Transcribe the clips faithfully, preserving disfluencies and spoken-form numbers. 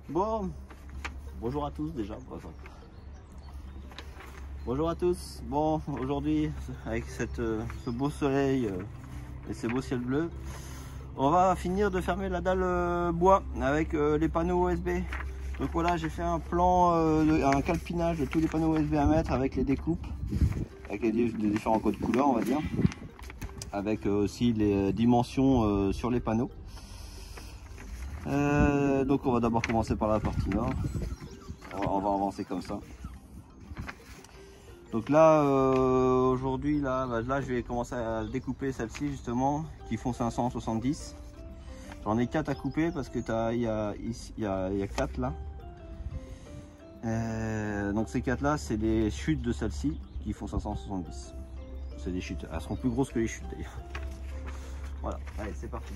Bon, bonjour à tous déjà. Bonjour à tous. Bon, aujourd'hui, avec cette, ce beau soleil et ces beaux ciels bleus, on va finir de fermer la dalle bois avec les panneaux U S B. Donc voilà, j'ai fait un plan, un calpinage de tous les panneaux U S B à mettre avec les découpes, avec les différents codes couleurs, on va dire, avec aussi les dimensions sur les panneaux. Euh, donc on va d'abord commencer par la partie nord. On va, on va avancer comme ça. Donc là, euh, aujourd'hui, là, bah, là, je vais commencer à découper celles-ci justement, qui font cinq cent soixante-dix. J'en ai quatre à couper parce que il y a, y, a, y a quatre là. Euh, donc ces quatre là, c'est les chutes de celles-ci qui font cinq cent soixante-dix. C'est des chutes, elles seront plus grosses que les chutes d'ailleurs. Voilà, allez, c'est parti.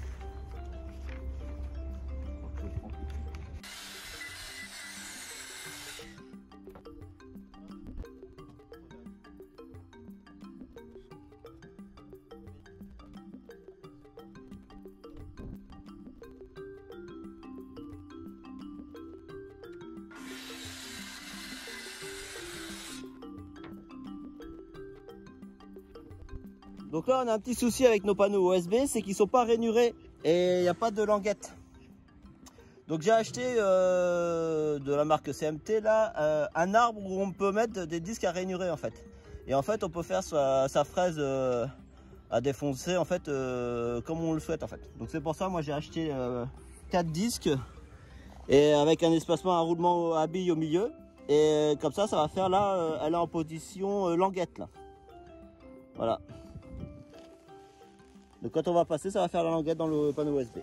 Donc là on a un petit souci avec nos panneaux U S B, c'est qu'ils sont pas rainurés et il n'y a pas de languette. Donc j'ai acheté euh, de la marque C M T là euh, un arbre où on peut mettre des disques à rainurer en fait. Et en fait on peut faire sa, sa fraise euh, à défoncer en fait euh, comme on le souhaite en fait. Donc c'est pour ça moi j'ai acheté euh, quatre disques et avec un espacement, un roulement à billes au milieu. Et comme ça ça va faire là, euh, elle est en position euh, languette là. Voilà. Donc quand on va passer, ça va faire la languette dans le panneau U S B.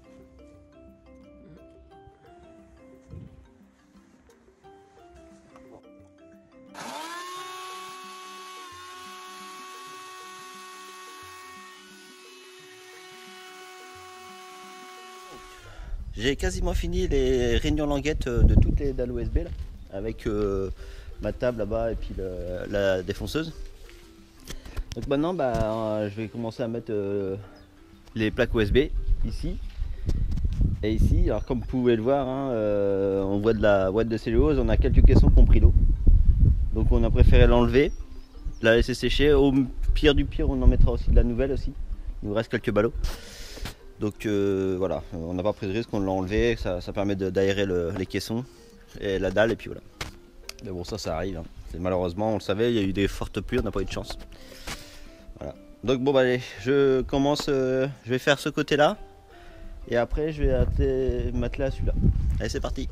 J'ai quasiment fini les réunions languettes de toutes les dalles U S B là, avec euh, ma table là-bas et puis le, la défonceuse. Donc maintenant bah, je vais commencer à mettre euh, les plaques U S B ici et ici. Alors comme vous pouvez le voir, hein, euh, on voit de la boîte de cellulose, on a quelques caissons qui ont pris l'eau. Donc on a préféré l'enlever, la laisser sécher. Au pire du pire, on en mettra aussi de la nouvelle aussi. Il nous reste quelques ballots. Donc euh, voilà, on n'a pas pris de risque, on l'a enlevé, ça, ça permet d'aérer le, les caissons et la dalle et puis voilà. Mais bon ça ça arrive, hein. Malheureusement on le savait, il y a eu des fortes pluies, on n'a pas eu de chance. Voilà. Donc bon bah allez, je commence, euh, je vais faire ce côté là et après je vais m'atteler à celui-là. Allez c'est parti.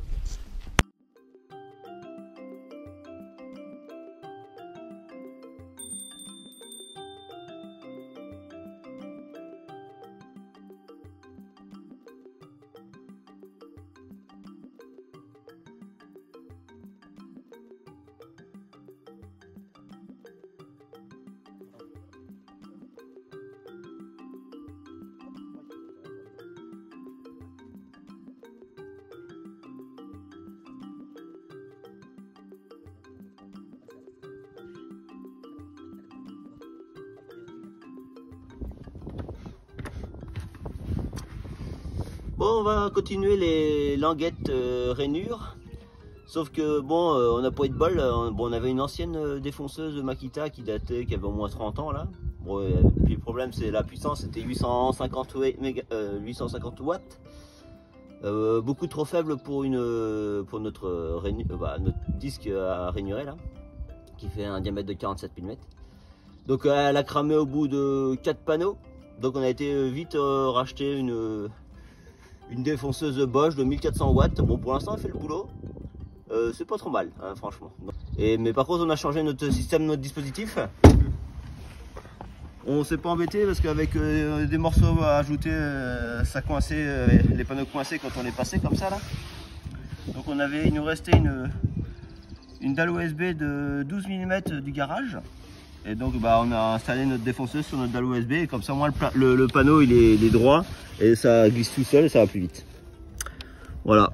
Bon, on va continuer les languettes euh, rainures. Sauf que bon, euh, on n'a pas eu de bol. Euh, bon, on avait une ancienne euh, défonceuse de Makita qui datait, qui avait au moins trente ans là. Bon, euh, puis le problème c'est la puissance, c'était huit cent cinquante watts. Euh, beaucoup trop faible pour une pour notre, euh, bah, notre disque à rainurer là, qui fait un diamètre de quarante-sept millimètres. Donc euh, elle a cramé au bout de quatre panneaux. Donc on a été vite euh, racheter une une défonceuse Bosch de mille quatre cents watts. Bon, pour l'instant elle fait le boulot, euh, c'est pas trop mal hein, franchement. Et mais par contre on a changé notre système, notre dispositif. On s'est pas embêté parce qu'avec euh, des morceaux à ajouter, euh, ça coinçait, euh, les panneaux coincés quand on les passait comme ça là. Donc on avait, il nous restait une une dalle U S B de douze millimètres du garage. Et donc bah, on a installé notre défonceuse sur notre dalle U S B et comme ça moi le, le, le panneau il est, il est droit et ça glisse tout seul et ça va plus vite. Voilà.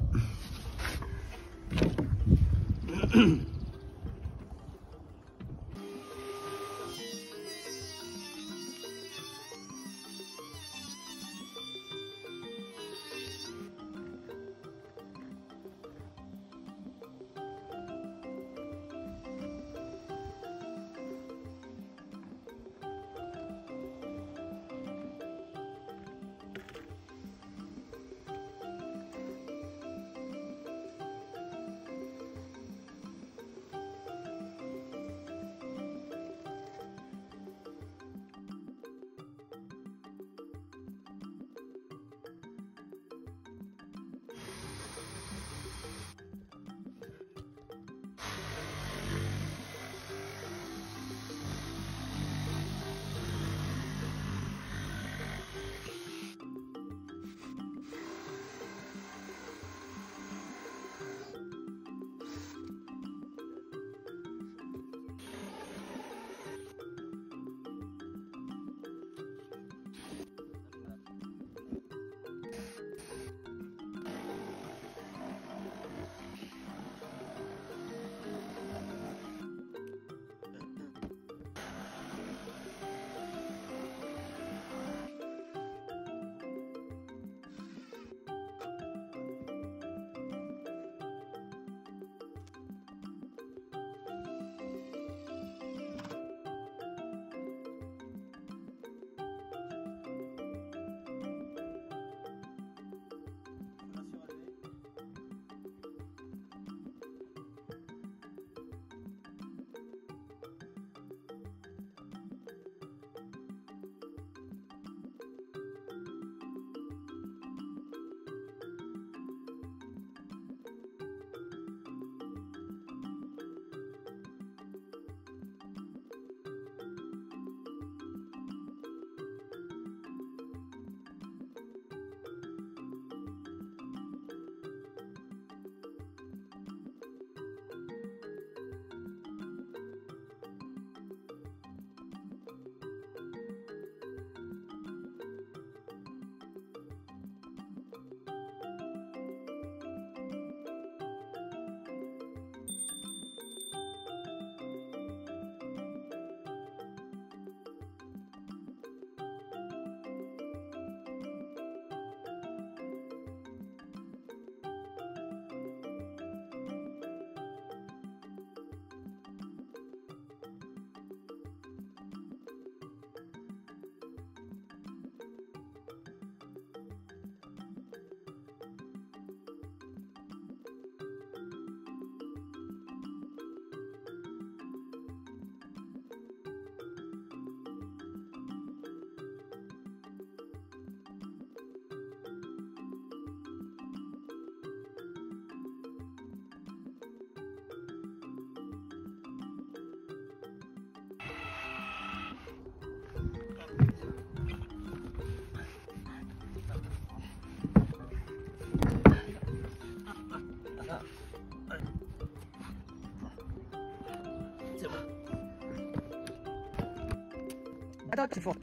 c'est fort.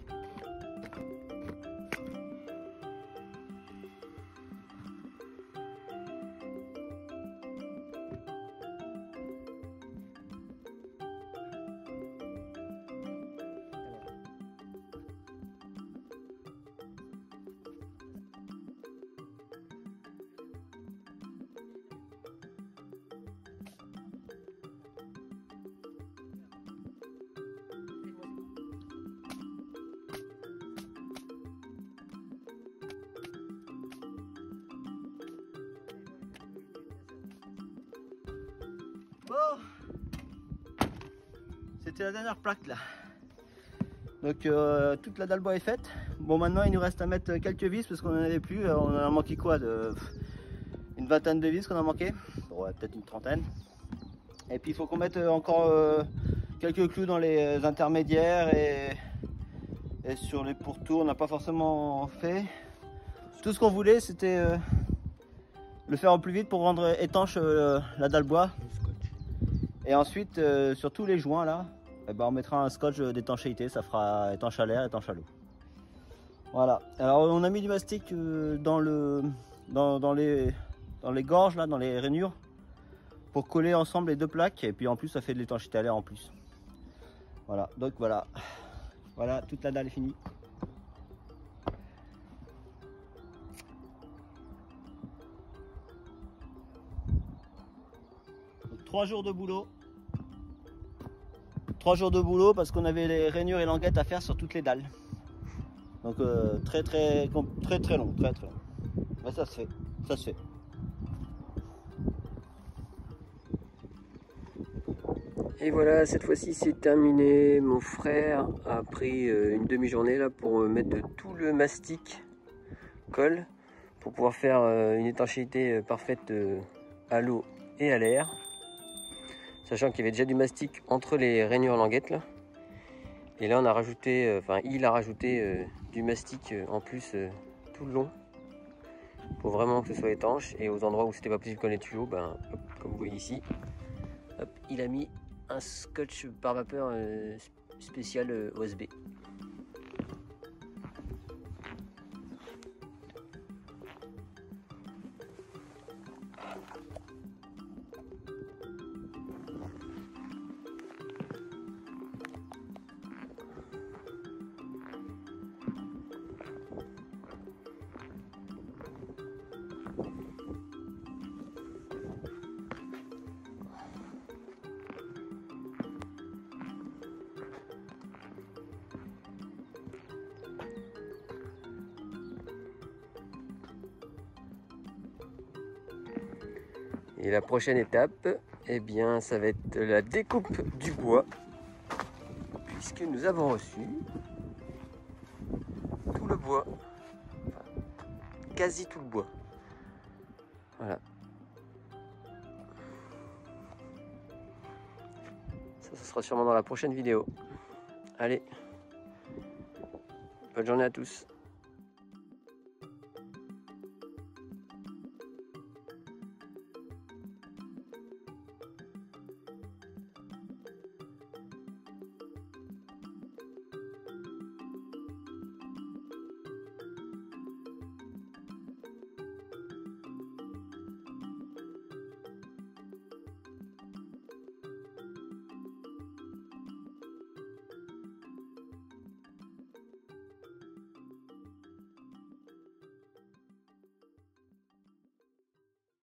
Bon, c'était la dernière plaque là. Donc euh, toute la dalle bois est faite. Bon, maintenant il nous reste à mettre quelques vis parce qu'on en avait plus. On en a manqué quoi, de une vingtaine de vis qu'on a manqué. Bon, ouais, peut-être une trentaine. Et puis il faut qu'on mette encore euh, quelques clous dans les intermédiaires et, et sur les pourtours. On n'a pas forcément fait. Tout ce qu'on voulait, c'était euh, le faire au plus vite pour rendre étanche euh, la dalle bois. Et ensuite, euh, sur tous les joints là, eh ben, on mettra un scotch d'étanchéité, ça fera étanche à l'air, étanche à l'eau. Voilà. Alors on a mis du mastic euh, dans, le, dans, dans, les, dans les gorges, là, dans les rainures, pour coller ensemble les deux plaques. Et puis en plus, ça fait de l'étanchéité à l'air en plus. Voilà. Donc voilà. Voilà, toute la dalle est finie. Donc, trois jours de boulot. Trois jours de boulot parce qu'on avait les rainures et languettes à faire sur toutes les dalles. Donc euh, très très très très long, très très long. Mais ça se fait, ça se fait. Et voilà, cette fois-ci c'est terminé. Mon frère a pris une demi-journée là pour mettre tout le mastic colle pour pouvoir faire une étanchéité parfaite à l'eau et à l'air. Sachant qu'il y avait déjà du mastic entre les rainures languettes là. Et là on a rajouté, euh, enfin il a rajouté euh, du mastic euh, en plus euh, tout le long. Pour vraiment que ce soit étanche. Et aux endroits où c'était pas possible qu'on les tuyaux, ben, hop, comme vous voyez ici, hop, il a mis un scotch par vapeur euh, spécial euh, O S B. Et la prochaine étape, eh bien, ça va être la découpe du bois, puisque nous avons reçu tout le bois, enfin, quasi tout le bois. Voilà. Ça, ça sera sûrement dans la prochaine vidéo. Allez, bonne journée à tous.